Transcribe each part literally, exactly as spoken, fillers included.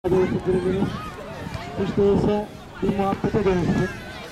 Kulübümüz hiç değilse bir muhabbete dönüştük.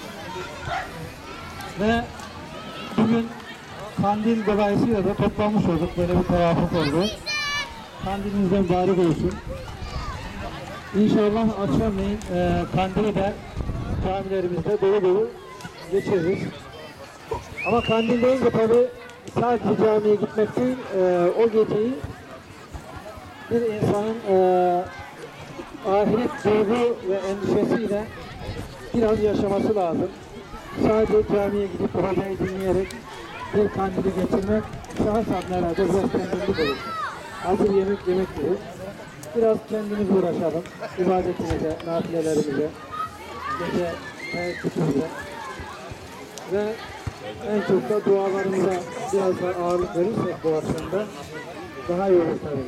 Ve bugün kandil dolayısıyla da toplanmış olduk. Böyle bir tevafuk oldu. Kandilinizden mübarek olsun. İnşallah akşamleyin e, kandili de camilerimizde dolu dolu geçiririz. Ama kandil deyince tabi sadece camiye gitmek değil, e, o geceyi bir insanın e, ahiret duygu ve endişesiyle biraz yaşaması lazım. Sadece camiye gidip hocayı dinleyerek bir kandili geçirmek şahsen herhalde biraz kendimlik olur. Hazır yemek yemek değil. Biraz kendimiz uğraşalım. İbadetimize, nafilelerimize, gece teheccüdümüze ve en çok da dualarımıza biraz daha ağırlık verirsek bu akşamda daha iyi olur tabii.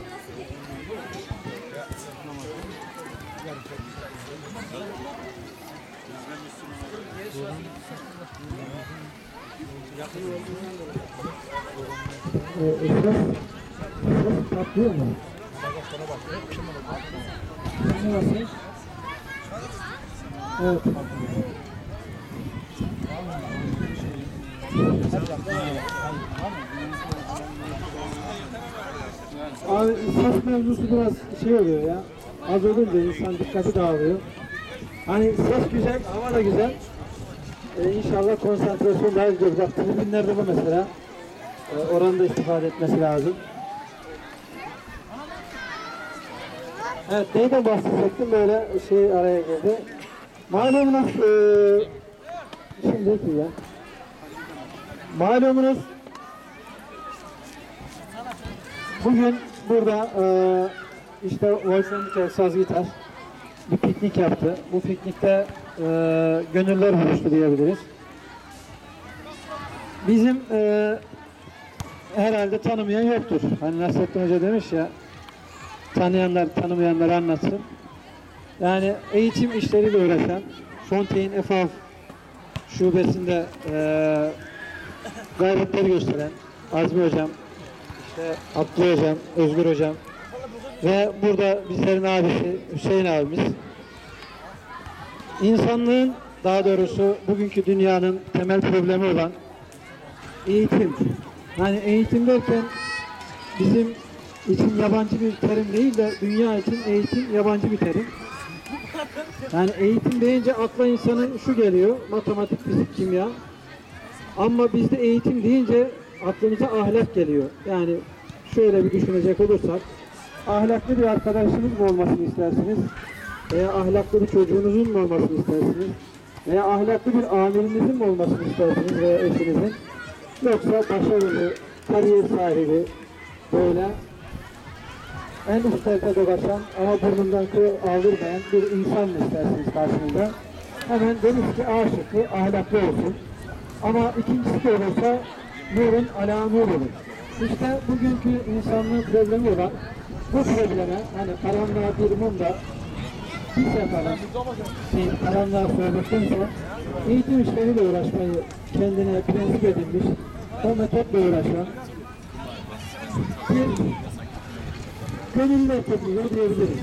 Ee, İsras, İsras patlıyor mu? Ne nasıl? Evet. Abi ses mevzusu biraz şey oluyor ya. Az olunca insan dikkati dağılıyor. Hani ses güzel, hava da güzel. Ee, inşallah konsantrasyon daha güzel olacak. Tribünlerde bu mesela. Ee, oranın da istifade etmesi lazım. Evet, neyden bahsedecektim, böyle şey araya girdi. Malumunuz e, şimdi ki ya. Malumunuz bugün burada e, işte Volkan Saz Gitar bir piknik yaptı. Bu piknikte e, gönüller buluştu diyebiliriz. Bizim e, herhalde tanımayan yoktur. Hani Nasrettin Hoca demiş ya, tanıyanlar tanımayanlar anlatsın. Yani eğitim işleriyle uğraşan Fontaine Efaf şubesinde e, gayretler gösteren Azmi Hocam, işte Abdullah Hocam, Özgür Hocam ve burada bizlerin abisi Hüseyin abimiz, insanlığın, daha doğrusu bugünkü dünyanın temel problemi olan eğitim. Yani eğitim derken bizim için yabancı bir terim değil de dünya için eğitim yabancı bir terim. Yani eğitim deyince akla insanın şu geliyor: matematik, fizik, kimya. Ama bizde eğitim deyince aklımıza ahlak geliyor. Yani şöyle bir düşünecek olursak, ahlaklı bir arkadaşınız mı olmasını istersiniz? Veya ahlaklı bir çocuğunuzun mu olmasını istersiniz? Veya ahlaklı bir amirinizin mi olmasını istersiniz veya eşinizin? Yoksa başarılı, kariyer sahibi, böyle en üstlerde dolaşan ama burnundan kıl aldırmayan bir insan mı istersiniz karşınızda? Hemen deriz ki A şıkkı ahlaklı olsun. Ama ikincisi de olursa nurun ala nur olur. İşte bugünkü insanlığın problemi olan bu probleme, hani karanlığa bir mumda bir seferin şey, karanlığa söylediktense eğitim işleriyle uğraşmayı kendine prensip edilmiş, o metotla uğraşan bir gönüllü topluluğu diyebiliriz.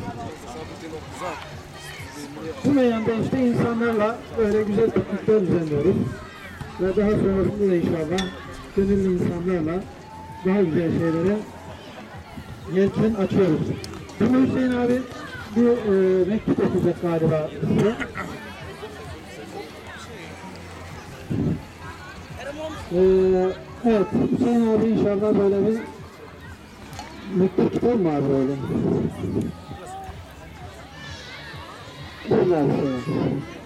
Bu meyanda işte insanlarla böyle güzel piknikler düzenliyoruz. Ve daha sonrasında da inşallah gönüllü insanlarla daha güzel şeylere yelken açıyoruz. Şimdi Hüseyin abi bir e, mektup okuyacak galiba size. Ee, evet, Hüseyin abi inşallah böyle bir mektup tutar mı abi öyle? Güzel bir şey.